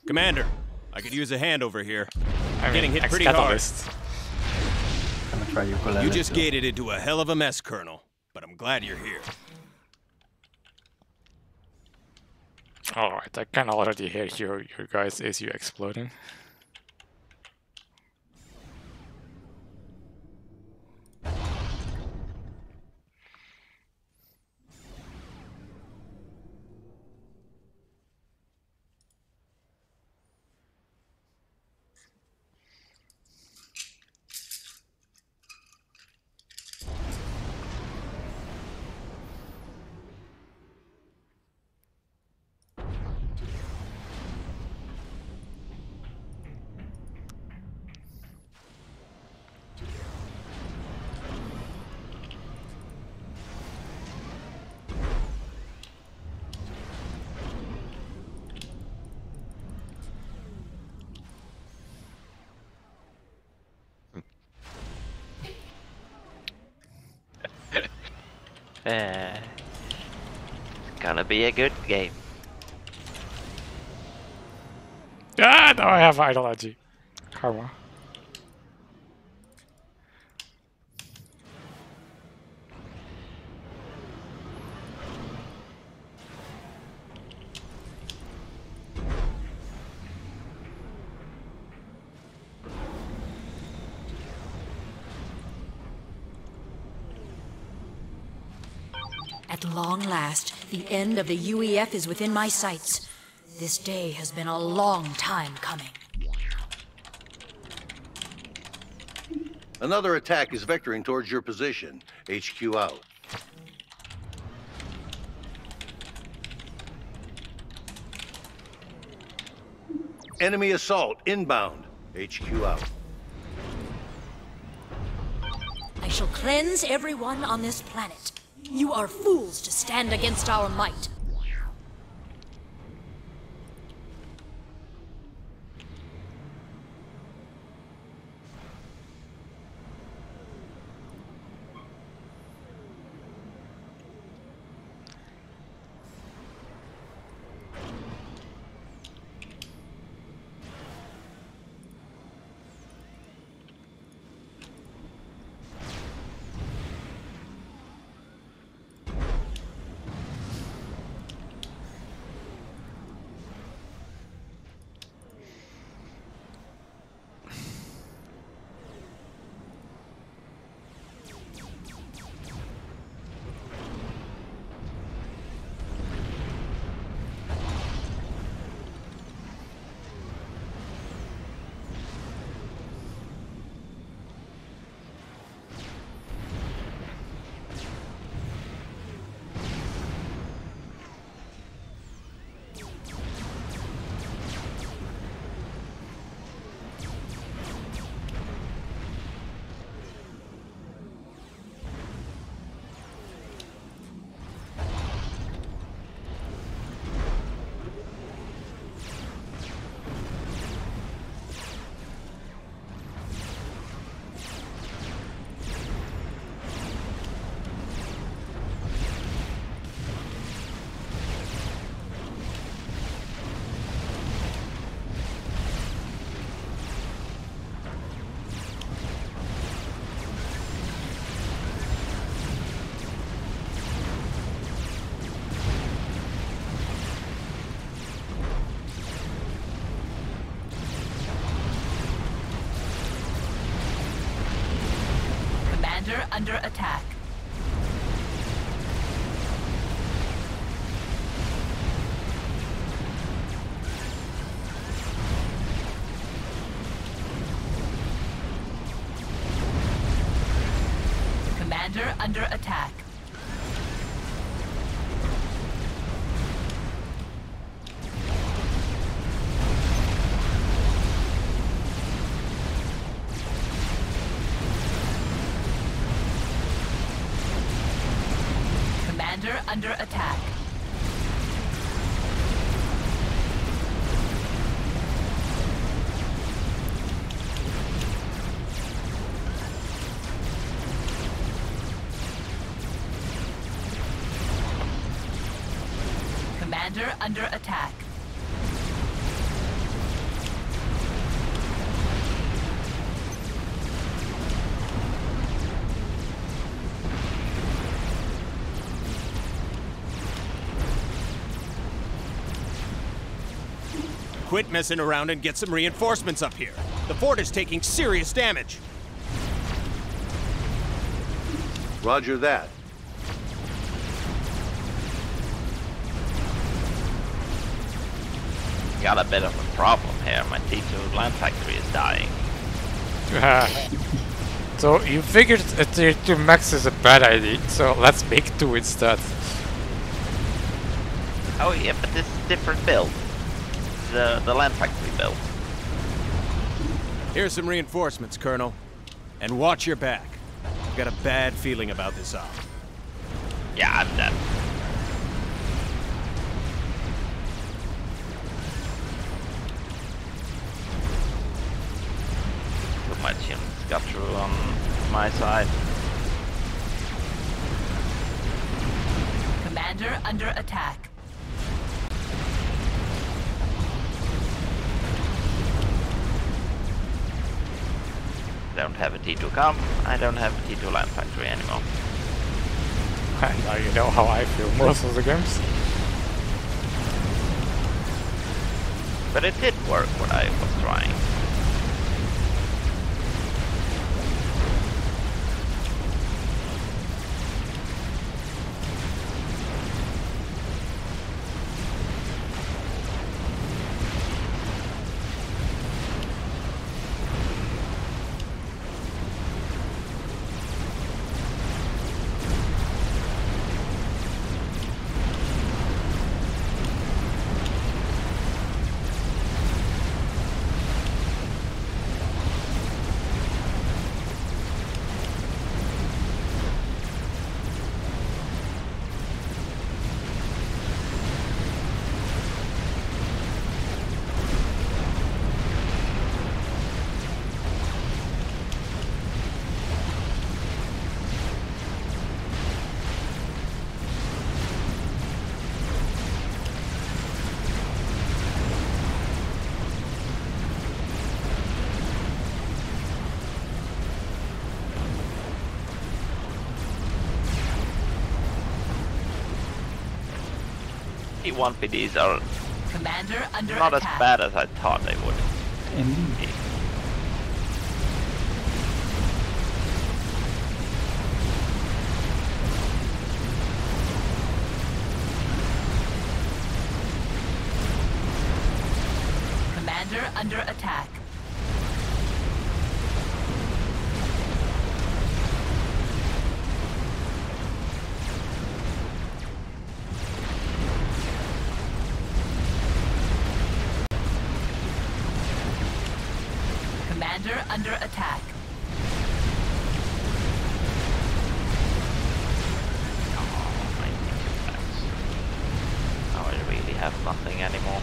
Commander, I could use a hand over here. I mean, Getting hit pretty hard. ex-catalyst. I'm gonna try ukulele. You just too. gated into a hell of a mess, Colonel. But I'm glad you're here. Alright, I can already hear your guys' ACU exploding. Gonna be a good game. Ah, now I have ideology. Karma. At long last, the end of the UEF is within my sights. This day has been a long time coming. Another attack is vectoring towards your position. HQ out. Enemy assault inbound. HQ out. I shall cleanse everyone on this planet. You are fools to stand against our might. Under attack. Commander under attack. Under attack. Commander under attack. Quit messing around and get some reinforcements up here. The fort is taking serious damage. Roger that. Got a bit of a problem here. My T2 land factory is dying. So you figured a tier 2 max is a bad idea, so let's make 2 instead. Oh yeah, but this is a different build. The land factory build. Here's some reinforcements, Colonel. And watch your back. I've got a bad feeling about this op. Yeah, I'm dead. Too much units got through on my side. Commander under attack. Don't have a T2 comp, I don't have a T2 land factory anymore. Now you know how I feel most of the games. But it did work what I was trying. T1 PDs are Commander under not as attack. bad as I thought they would. Indeed. Commander under attack. Commander under attack. Now I really have nothing anymore.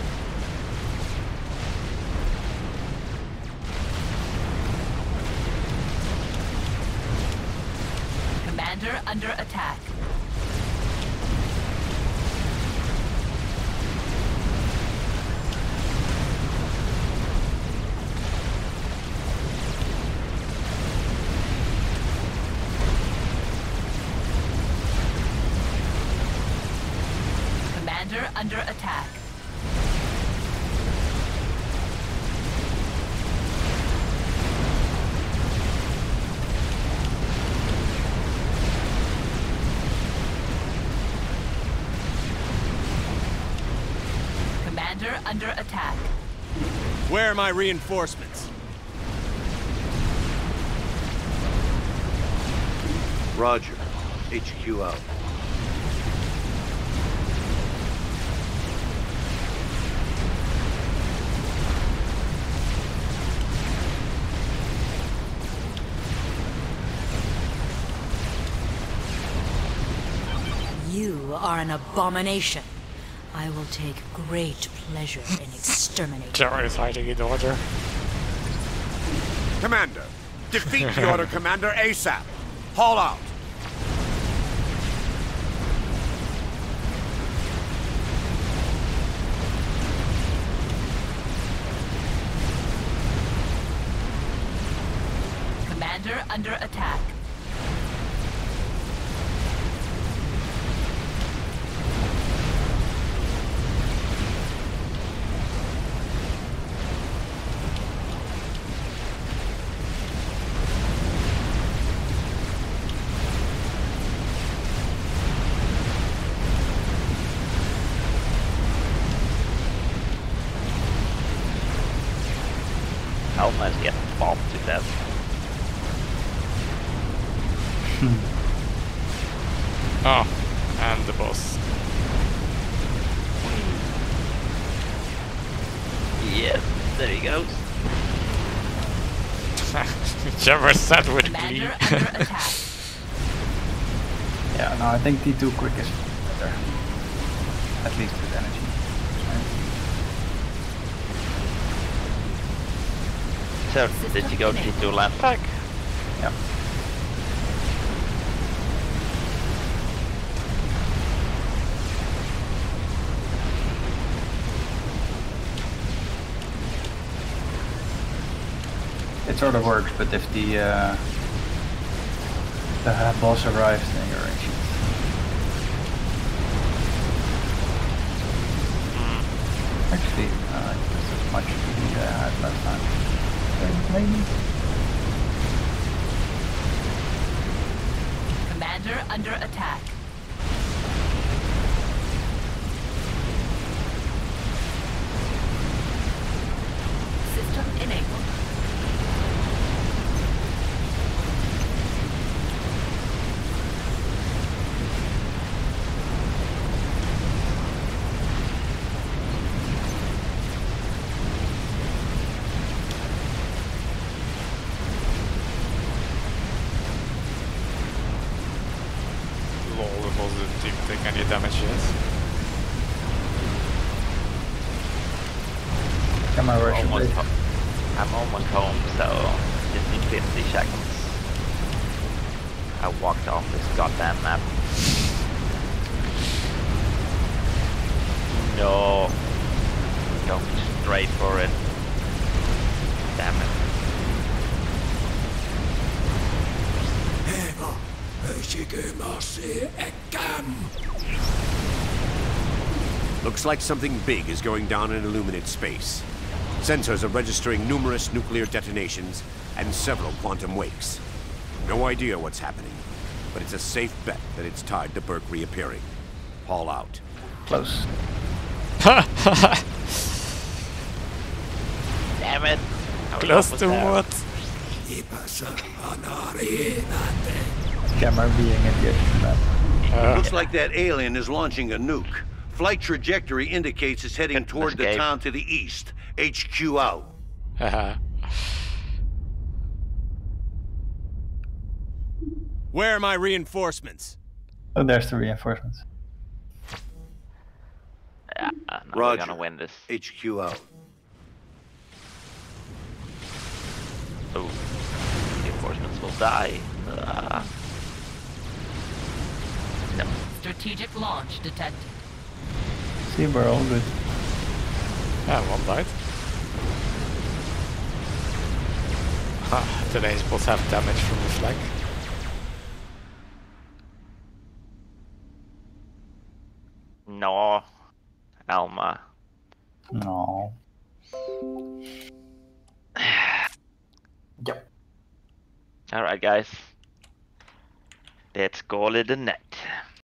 Commander under attack. Commander under attack. Commander under attack. Where are my reinforcements? Roger. HQ out. You are an abomination. I will take great pleasure in exterminating. Terror is hiding in order. Commander, defeat the Order Commander ASAP. Haul out. Commander under attack. Almost get bombed to death. Oh, and the boss. Yes, there he goes. Whichever side would Commander be. under attack. Yeah, no, I think T2 quick is better. At least with energy. So, did you go to T2 land pack? Yeah. It sort of works, but if the boss arrives, then you're in shit. Actually, just as much speed I had last time. Maybe. Commander under attack. System enabled. Lol, the boss didn't even take any damage yet. Come on, rush Almost it. I'm almost home, so just need 50 seconds. I walked off this goddamn map. No. Don't straight for it. Damn it. Looks like something big is going down in Illuminate space. Sensors are registering numerous nuclear detonations and several quantum wakes. No idea what's happening, but it's a safe bet that it's tied to Burke reappearing. Haul out. Close. Damn it. I was Close almost to there. what? Camera being at the edge of the map. Looks like that alien is launching a nuke. Flight trajectory indicates it's heading Couldn't toward the escape. town to the east. HQ out. Where are my reinforcements? Oh, there's the reinforcements. Yeah, no, we're Roger. gonna win this. HQ out. Oh, reinforcements will die. No. Strategic launch detected. See, we're all good. Yeah, one died. Today's boss have damage from the flag. No. Alma. No. Yep. Alright, guys. Let's call it a night.